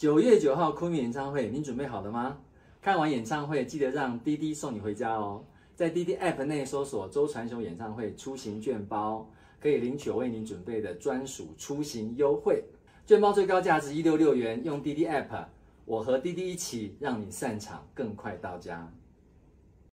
9月9号昆明演唱会，您准备好了吗？看完演唱会记得让滴滴送你回家哦。在滴滴 App 内搜索周传雄演唱会出行券包，可以领取我为您准备的专属出行优惠。券包最高价值166元，用滴滴 App， 我和滴滴一起让你散场更快到家。